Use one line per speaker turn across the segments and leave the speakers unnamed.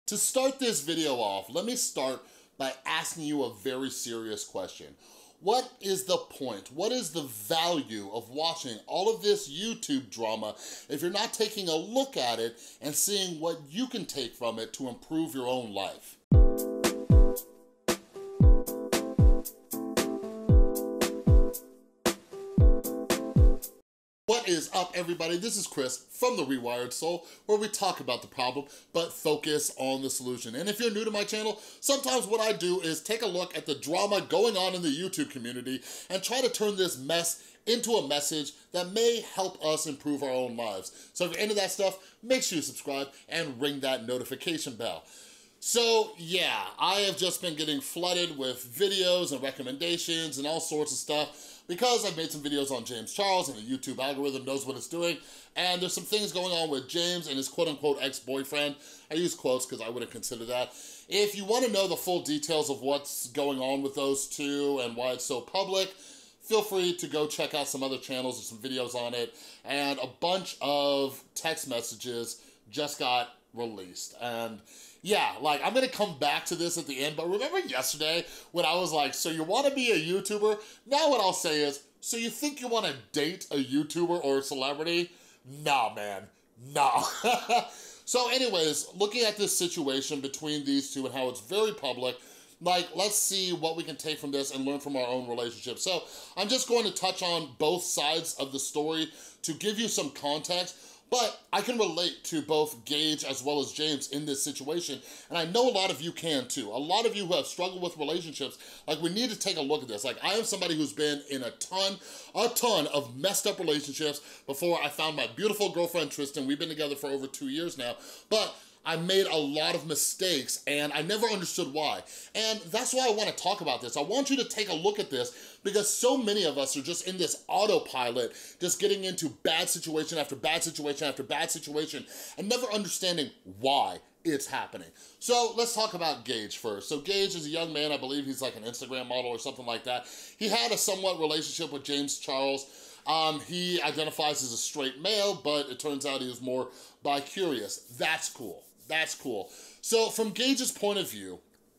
To start this video off, let me start by asking you a very serious question. What is the point? What is the value of watching all of this YouTube drama if you're not taking a look at it and seeing what you can take from it to improve your own life? What is up, everybody? This is Chris from The Rewired Soul, where we talk about the problem, but focus on the solution. And if you're new to my channel, sometimes what I do is take a look at the drama going on in the YouTube community and try to turn this mess into a message that may help us improve our own lives. So if you're into that stuff, make sure you subscribe and ring that notification bell. So yeah, I have just been getting flooded with videos and recommendations and all sorts of stuff because I've made some videos on James Charles and the YouTube algorithm knows what it's doing. And there's some things going on with James and his quote-unquote ex-boyfriend. I use quotes because I wouldn't consider that. If you want to know the full details of what's going on with those two and why it's so public, feel free to go check out some other channels. There's some videos on it. And a bunch of text messages just got released. And yeah, like, I'm gonna come back to this at the end, but remember yesterday when I was like, so you wanna be a YouTuber? Now what I'll say is, so you think you wanna date a YouTuber or a celebrity? Nah, man, nah. So anyways, looking at this situation between these two and how it's very public, like, let's see what we can take from this and learn from our own relationship. So I'm just going to touch on both sides of the story to give you some context. But I can relate to both Gage as well as James in this situation, and I know a lot of you can too. A lot of you who have struggled with relationships, like, we need to take a look at this. Like, I am somebody who's been in a ton of messed up relationships before I found my beautiful girlfriend, Tristan. We've been together for over 2 years now, but I made a lot of mistakes and I never understood why. And that's why I want to talk about this. I want you to take a look at this because so many of us are just in this autopilot, just getting into bad situation after bad situation after bad situation and never understanding why it's happening. So let's talk about Gage first. So Gage is a young man, I believe he's like an Instagram model or something like that. He had a somewhat relationship with James Charles. He identifies as a straight male, but it turns out he was more bi-curious. That's cool. That's cool. So from Gage's point of view,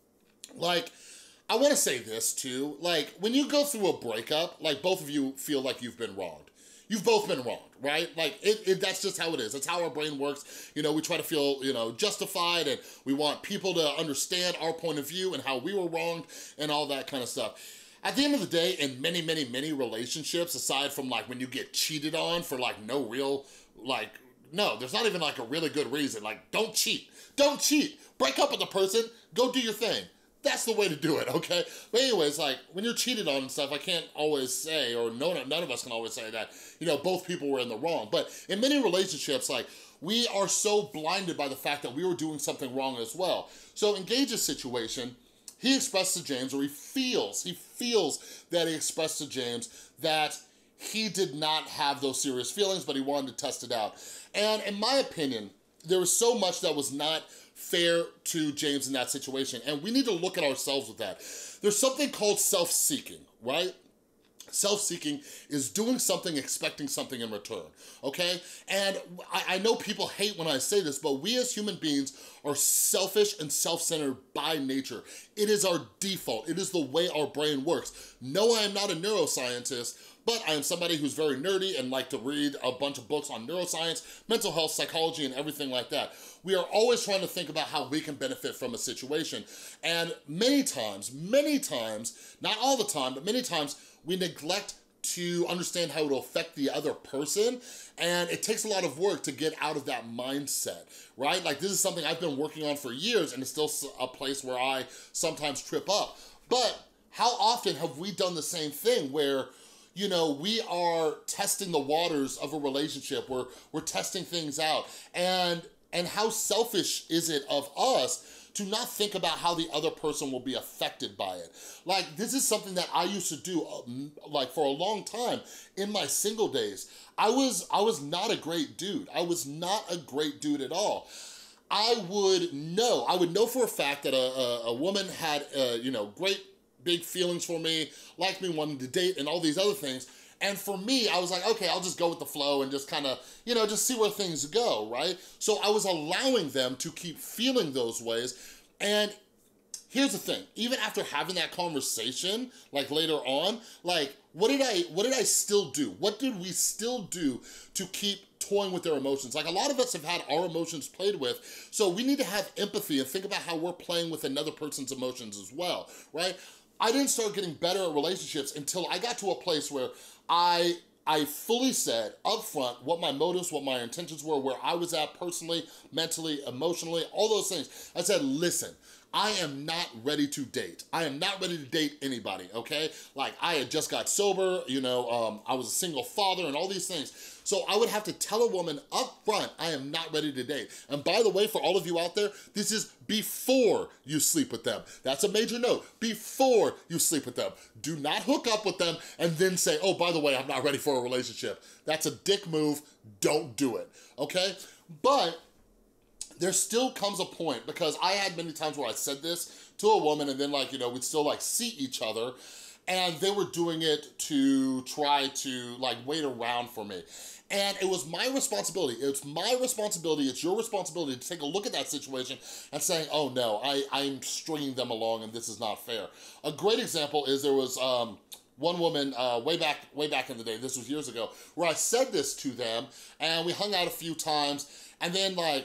like, I want to say this too, like, when you go through a breakup, like, both of you feel like you've been wronged. You've both been wronged, right? Like, that's just how it is. That's how our brain works. You know, we try to feel, you know, justified, and we want people to understand our point of view and how we were wronged and all that kind of stuff. At the end of the day, in many, many, many relationships, aside from like when you get cheated on for like no real, like, no, there's not even like a really good reason. Like, don't cheat. Don't cheat. Break up with the person. Go do your thing. That's the way to do it, okay? But anyways, like, when you're cheated on and stuff, I can't always say, or none of us can always say that, you know, both people were in the wrong. But in many relationships, like, we are so blinded by the fact that we were doing something wrong as well. So in Gage's situation, he expressed to James, or he feels that he expressed to James that he did not have those serious feelings, but he wanted to test it out. And in my opinion, there was so much that was not fair to James in that situation, and we need to look at ourselves with that. There's something called self-seeking, right? Self-seeking is doing something, expecting something in return, okay? And I know people hate when I say this, but we as human beings are selfish and self-centered by nature. It is our default. It is the way our brain works. No, I am not a neuroscientist, but I am somebody who's very nerdy and like to read a bunch of books on neuroscience, mental health, psychology, and everything like that. We are always trying to think about how we can benefit from a situation. And many times, not all the time, but many times, we neglect to understand how it'll affect the other person, and it takes a lot of work to get out of that mindset, right? Like, this is something I've been working on for years, and it's still a place where I sometimes trip up. But how often have we done the same thing where, you know, we are testing the waters of a relationship, we're testing things out, and how selfish is it of us to not think about how the other person will be affected by it. Like, this is something that I used to do like for a long time in my single days. I was not a great dude. I was not a great dude at all. I would know for a fact that a woman had, you know, great big feelings for me, liked me, wanted to date, and all these other things. And for me, I was like, okay, I'll just go with the flow and just kind of, you know, just see where things go, right? So I was allowing them to keep feeling those ways. And here's the thing, even after having that conversation, like later on, like what did I still do? What did we still do to keep toying with their emotions? Like a lot of us have had our emotions played with, so we need to have empathy and think about how we're playing with another person's emotions as well, right? I didn't start getting better at relationships until I got to a place where I fully said up front what my motives, what my intentions were, where I was at personally, mentally, emotionally, all those things. I said, listen, I am not ready to date. I am not ready to date anybody, okay? Like I had just got sober, you know, I was a single father and all these things. So I would have to tell a woman up front, I am not ready to date. And by the way, for all of you out there, this is before you sleep with them. That's a major note, before you sleep with them. Do not hook up with them and then say, oh, by the way, I'm not ready for a relationship. That's a dick move, don't do it, okay? But there still comes a point, because I had many times where I said this to a woman and then like, you know, we'd still like see each other and they were doing it to try to like wait around for me. And it was my responsibility. It's my responsibility. It's your responsibility to take a look at that situation and saying, oh no, I'm stringing them along and this is not fair. A great example is there was one woman way back in the day, this was years ago, where I said this to them and we hung out a few times and then like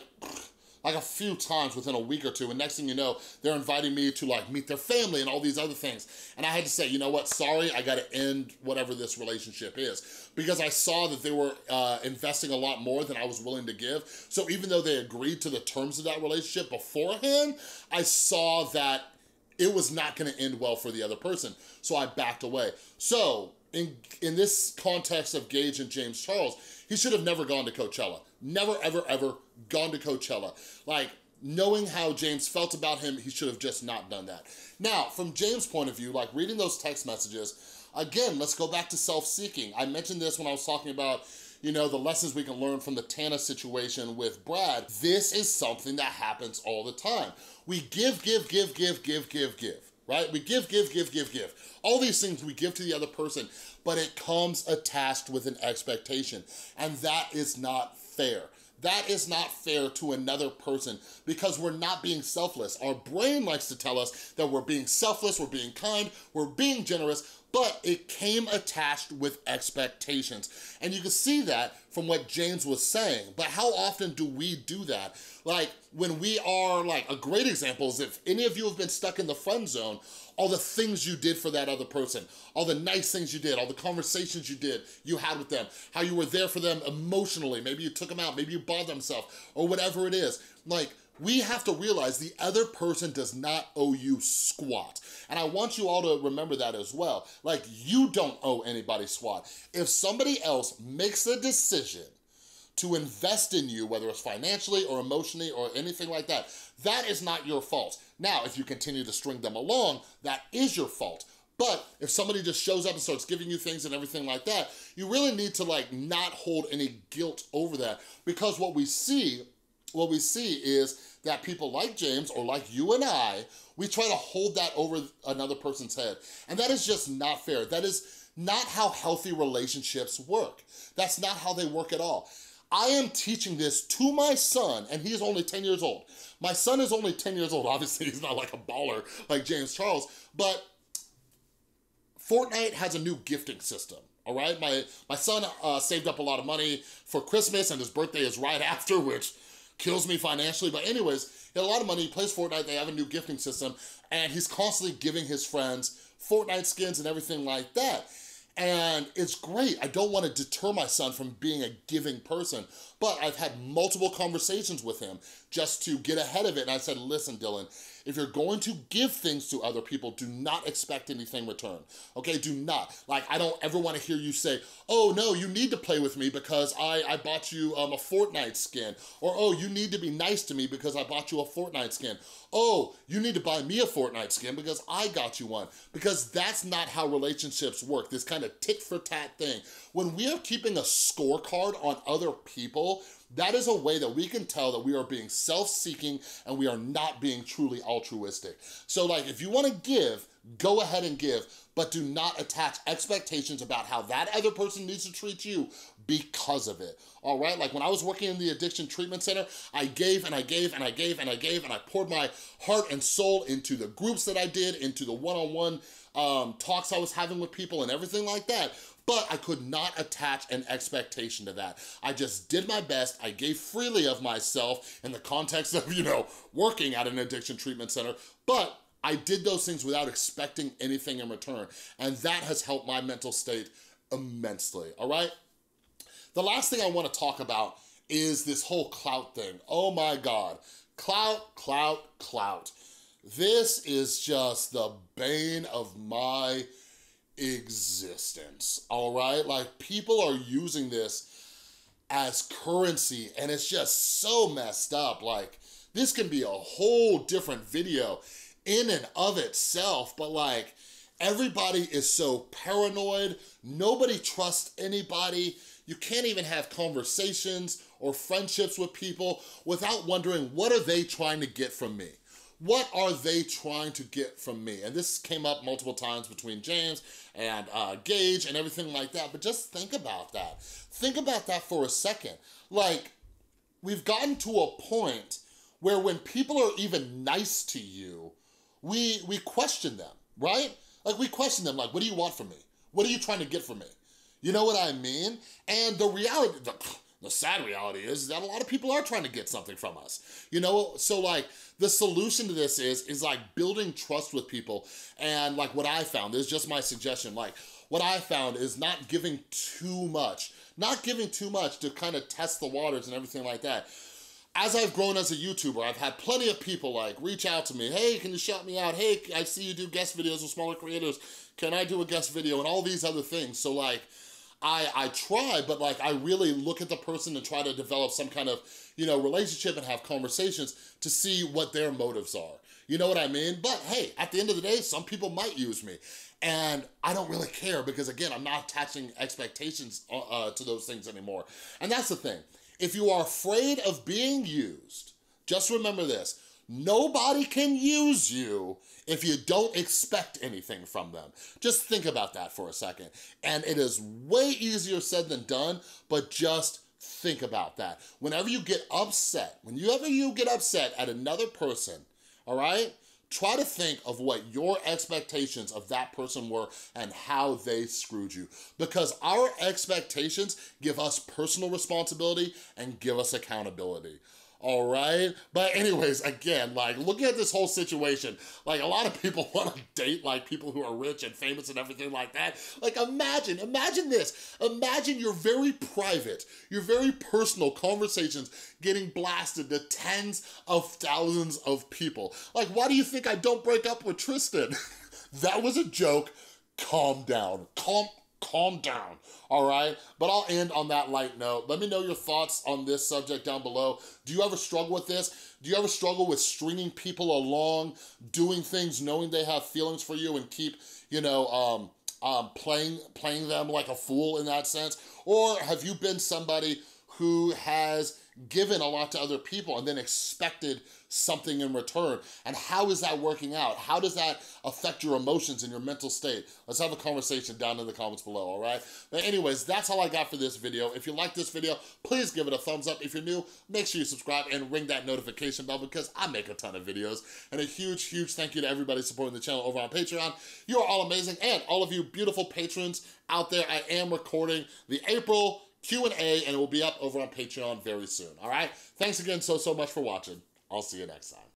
a few times within a week or two, and next thing you know, they're inviting me to like meet their family and all these other things. And I had to say, you know what, sorry, I gotta end whatever this relationship is. Because I saw that they were investing a lot more than I was willing to give. So even though they agreed to the terms of that relationship beforehand, I saw that it was not gonna end well for the other person. So I backed away. So in this context of Gage and James Charles, he should have never gone to Coachella. Never, ever, ever gone to Coachella. Like, knowing how James felt about him, he should have just not done that. Now, from James' point of view, like reading those text messages, again, let's go back to self-seeking. I mentioned this when I was talking about, you know, the lessons we can learn from the Tana situation with Brad. This is something that happens all the time. We give, right? We give. All these things we give to the other person, but it comes attached with an expectation, and that is not fair. That is not fair to another person because we're not being selfless. Our brain likes to tell us that we're being selfless, we're being kind, we're being generous, but it came attached with expectations. And you can see that from what James was saying, but how often do we do that? Like when we are, like a great example is if any of you have been stuck in the friend zone, all the things you did for that other person, all the nice things you did, all the conversations you had with them, how you were there for them emotionally, maybe you took them out, maybe you bought them stuff, or whatever it is. Like, we have to realize the other person does not owe you squat. And I want you all to remember that as well. Like, you don't owe anybody squat. If somebody else makes a decision to invest in you, whether it's financially or emotionally or anything like that, that is not your fault. Now, if you continue to string them along, that is your fault. But if somebody just shows up and starts giving you things and everything like that, you really need to like not hold any guilt over that, because what we see is that people like James or like you and I, we try to hold that over another person's head. And that is just not fair. That is not how healthy relationships work. That's not how they work at all. I am teaching this to my son, and he's only 10 years old. My son is only 10 years old. Obviously, he's not like a baller like James Charles, but Fortnite has a new gifting system, all right? My son saved up a lot of money for Christmas, and his birthday is right after, which kills me financially. But anyways, he had a lot of money, he plays Fortnite, they have a new gifting system, and he's constantly giving his friends Fortnite skins and everything like that. And it's great. I don't want to deter my son from being a giving person, but I've had multiple conversations with him just to get ahead of it. And I said, listen, Dylan, if you're going to give things to other people, do not expect anything in return, okay? Do not. Like, I don't ever want to hear you say, oh, no, you need to play with me because I bought you a Fortnite skin. Or, oh, you need to be nice to me because I bought you a Fortnite skin. Oh, you need to buy me a Fortnite skin because I got you one. Because that's not how relationships work, this kind of tit-for-tat thing. When we are keeping a scorecard on other people, that is a way that we can tell that we are being self-seeking and we are not being truly altruistic. So like, if you wanna give, go ahead and give, but do not attach expectations about how that other person needs to treat you because of it, all right? Like when I was working in the addiction treatment center, I gave and I gave and I gave and I gave and I poured my heart and soul into the groups that I did, into the one-on-one talks I was having with people and everything like that. But I could not attach an expectation to that. I just did my best. I gave freely of myself in the context of, you know, working at an addiction treatment center, but I did those things without expecting anything in return. And that has helped my mental state immensely, all right? The last thing I wanna talk about is this whole clout thing. Oh my God, clout, clout, clout. This is just the bane of my existence, all right? Like, people are using this as currency and it's just so messed up. Like, this can be a whole different video in and of itself, but like, everybody is so paranoid, nobody trusts anybody, you can't even have conversations or friendships with people without wondering, what are they trying to get from me? What are they trying to get from me? And this came up multiple times between James and Gage and everything like that, but just think about that. Think about that for a second. Like, we've gotten to a point where when people are even nice to you, we question them, right? Like, we question them, like, what do you want from me? What are you trying to get from me? You know what I mean? And the reality, the sad reality is that a lot of people are trying to get something from us, you know? So like, the solution to this is like building trust with people. And like what I found, is just my suggestion, like what I found is not giving too much to kind of test the waters and everything like that. As I've grown as a YouTuber, I've had plenty of people like reach out to me, hey, can you shout me out? Hey, I see you do guest videos with smaller creators. Can I do a guest video? And all these other things. So like, I try, but like, I really look at the person and try to develop some kind of, you know, relationship and have conversations to see what their motives are. You know what I mean? But hey, at the end of the day, some people might use me. And I don't really care because again, I'm not attaching expectations to those things anymore. And that's the thing. If you are afraid of being used, just remember this, nobody can use you if you don't expect anything from them. Just think about that for a second. And it is way easier said than done, but just think about that. Whenever you get upset, at another person, all right? Try to think of what your expectations of that person were and how they screwed you. Because our expectations give us personal responsibility and give us accountability. All right? But anyways, again, like looking at this whole situation, like a lot of people want to date like people who are rich and famous and everything like that. Like imagine this. Imagine your very private, your very personal conversations getting blasted to tens of thousands of people. Like, why do you think I don't break up with Tristan? That was a joke. Calm down. Calm down, all right? But I'll end on that light note. Let me know your thoughts on this subject down below. Do you ever struggle with this? Do you ever struggle with stringing people along, doing things knowing they have feelings for you and keep, you know, playing them like a fool in that sense? Or have you been somebody who has given a lot to other people and then expected something in return? And how is that working out? How does that affect your emotions and your mental state? Let's have a conversation down in the comments below, all right? But anyways, that's all I got for this video. If you like this video, please give it a thumbs up. If you're new, make sure you subscribe and ring that notification bell because I make a ton of videos. And a huge, huge thank you to everybody supporting the channel over on Patreon. You are all amazing. And all of you beautiful patrons out there, I am recording the April Q&A and it will be up over on Patreon very soon, all right? Thanks again so much for watching. I'll see you next time.